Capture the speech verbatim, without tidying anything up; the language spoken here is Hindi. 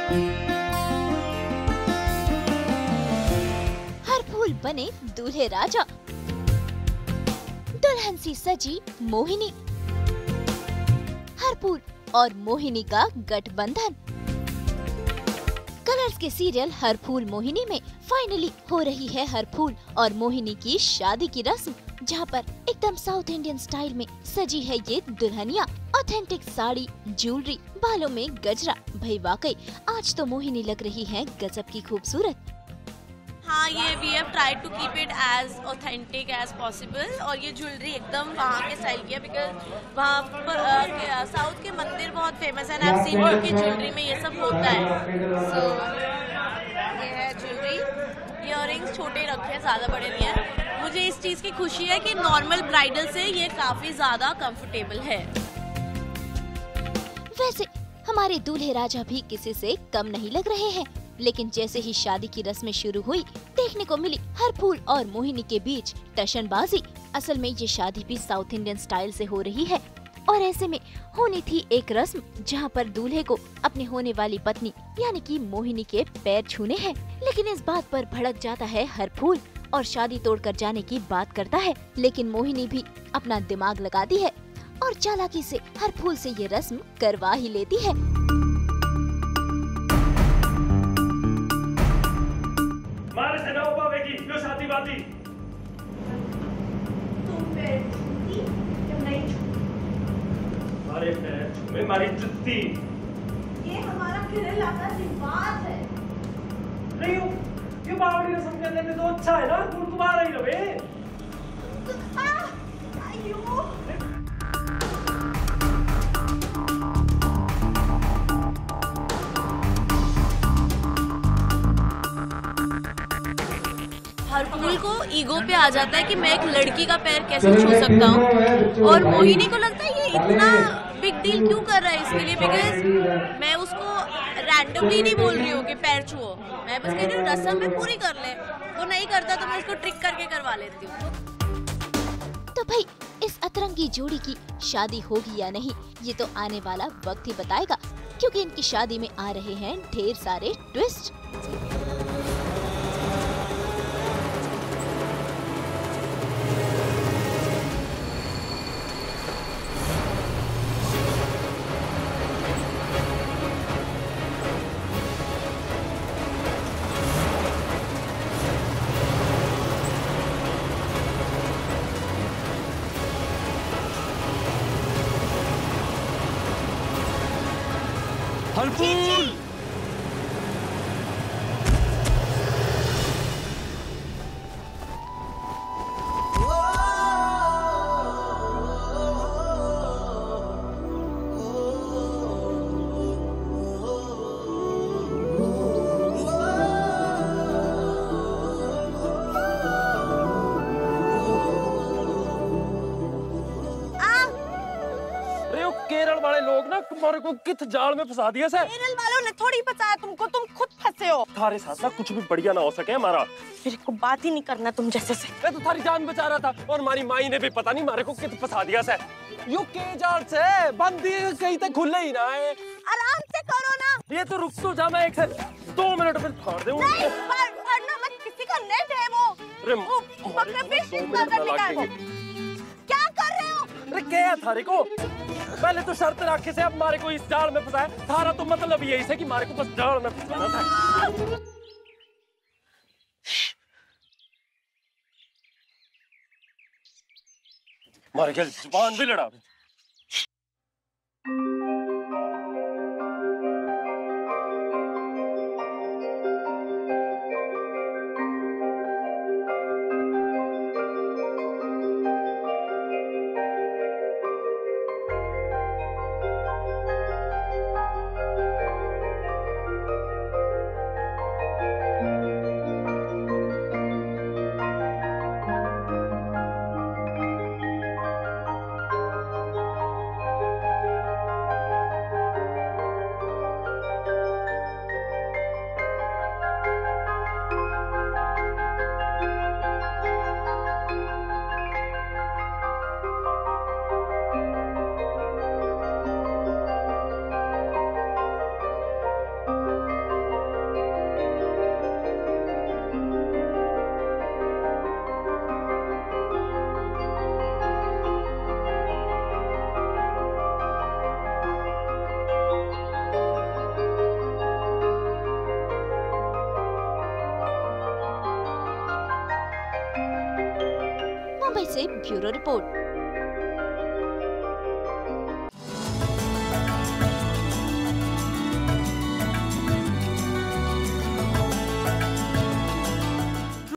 हर फूल बने दूल्हे राजा, दुल्हन सी सजी मोहिनी। हर फूल और मोहिनी का गठबंधन। कलर्स के सीरियल हर फूल मोहिनी में फाइनली हो रही है हर फूल और मोहिनी की शादी की रस्म, जहां पर एकदम साउथ इंडियन स्टाइल में सजी है ये दुल्हनिया। ऑथेंटिक साड़ी, ज्वेलरी, बालों में गजरा। भाई वाकई आज तो मोहिनी लग रही है गजब की खूबसूरत। हाँ, ये we have tried to keep it as authentic as possible, और ये ज्वेलरी एकदम वहाँ के स्टाइल की है, बिकॉज वहाँ पर साउथ के मंदिर बहुत फेमस है, आई हैव सीन उनकी ज्वेलरी में ये सब होता है। सो so, ये है ज्वेलरी। इयररिंग्स छोटे रखे हैं, ज्यादा बड़े नहीं है। मुझे इस चीज की खुशी है कि नॉर्मल ब्राइडल से ये काफी ज्यादा कंफर्टेबल है। वैसे हमारे दूल्हे राजा भी किसी से कम नहीं लग रहे हैं, लेकिन जैसे ही शादी की रस्में शुरू हुई, देखने को मिली हर फूल और मोहिनी के बीच टशनबाजी। असल में ये शादी भी साउथ इंडियन स्टाइल से हो रही है, और ऐसे में होनी थी एक रस्म जहां पर दूल्हे को अपने होने वाली पत्नी यानी कि मोहिनी के पैर छूने हैं। लेकिन इस बात पर भड़क जाता है हर फूल और शादी तोड़कर जाने की बात करता है। लेकिन मोहिनी भी अपना दिमाग लगाती है और चालाकी से हर फूल से ये रस्म करवा ही लेती है। शादी वादी तुम पैर छूती या नहीं छूती? हमारे पैर छूए हमारी जुत्ती। ये हमारा केरला का रिवाज है। नहीं हो, ये बावड़ी रस्म करने में तो अच्छा है ना, तुम तुम्हारा ही रहे। आयो हर फूल को ईगो पे आ जाता है कि मैं एक लड़की का पैर कैसे छू सकता हूँ, और मोहिनी को लगता है ये इतना बिग डील क्यों कर रहा है इसके लिए, बिकॉज मैं उसको रैंडमली नहीं बोल रही हूँ कि पैर छुओ, मैं बस कह रही हूँ रस्म में पूरी कर ले। वो नहीं करता तो मैं उसको ट्रिक करके करवा लेती हूँ। तो भाई इस अतरंगी जोड़ी की शादी होगी या नहीं, ये तो आने वाला वक्त ही बताएगा, क्योंकि इनकी शादी में आ रहे हैं ढेर सारे ट्विस्ट। हर फूल केरल वाले लोग ना तुम्हारे को किस जाल में फंसा दिया सर। केरल वालों ने थोड़ी फंसाया तुमको, तुम खुद फंसे हो। थारे साथ ना कुछ भी बढ़िया ना हो सके हमारा। मेरे को बात ही नहीं करना तुम जैसे से। मैं तो थारी जान बचा रहा था, और हमारी माई ने भी पता नहीं हमारे को किस फंसा दिया सर। यो के जाल से बंदी कहीं तक खुले ही ना है। आराम से करो ना। ये तो रुक तो जा, मैं एक दो मिनट में फाड़ दूं। नहीं, फाड़ना मत, किसी का नेट है वो। अरे क्या कर रहे हो? अरे क्या थारे को पहले तो शर्त रखे से अब मारे को इस जाल में फंसाया। थारा तो मतलब यही है कि मारे को बस जाल में फंसाना था। मारे क्या जुबान भी लड़ा। मुंबई से ब्यूरो रिपोर्ट।